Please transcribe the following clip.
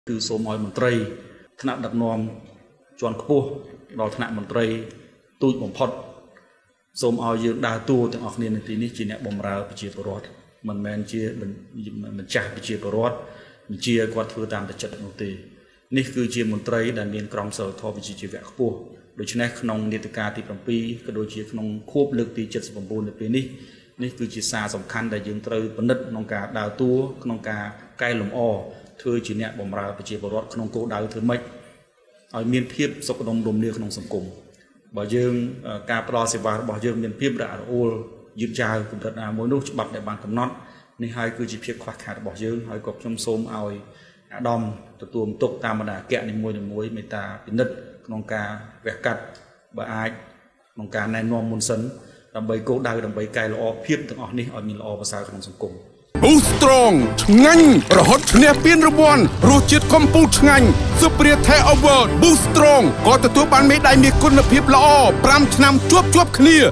គឺសូមឲ្យមន្ត្រីថ្នាក់ដឹកនាំជាន់ខ្ពស់ដល់ថ្នាក់មន្ត្រីទូចបំផុតសូមឲ្យយើងដើរតួទាំងអស់គ្នានៅទីនេះជាអ្នកបម្រើប្រជាពលរដ្ឋមិនមែនជាម្ចាស់ប្រជាពលរដ្ឋបញ្ជាគាត់ធ្វើតាមតែចិត្តនោះទេនេះគឺជាមន្ត្រីដែលមានក្រមសីលធម៌វិជ្ជាជីវៈខ្ពស់ដូច្នេះក្នុងនីតិកាលទី7ក៏ដូចជាក្នុងខួបលើកទី79នៅពេលនេះនេះគឺជាសារសំខាន់ដែលយើងត្រូវពិនិត្យក្នុងការដើរតួក្នុងការកែលម្អធ្វើជាអ្នកបម្រើប្រជាពលរដ្ឋក្នុងគោលដៅធ្វើម៉េចឲ្យមានភាពសុខដុមរមនាក្នុងសង្គមបើយើងការផ្ដល់សេវារបស់យើងមានភាពរអាក់រអួលយឺតយ៉ាវកម្រិតណាមួយនោះច្បាប់ដែលបានកំណត់នេះហើយគឺជាភាពខ្វះខាតរបស់យើងហើយក៏ខ្ញុំសូមឲ្យអាដាមទទួលបន្ទុកតាមបណ្ដាអគ្គនីមួយៗមេត្តាពិនិត្យក្នុងការវះកាត់បើអាចក្នុងការណែនាំមុនសិនដើម្បីគោលដៅដើម្បីកែលម្អភាពទាំងអស់នេះឲ្យមានល្អប្រសើរក្នុងសង្គម Boost Strong ឆ្ងាញ់រហូតឈ្នះពានរង្វាន់រសជាតិកំពូលឆ្ងាញ់ Superior Thai Award Boost Strong ក៏ទទួលបានមេដាយមាសគុណភាពល្អ5ឆ្នាំជាប់គ្នា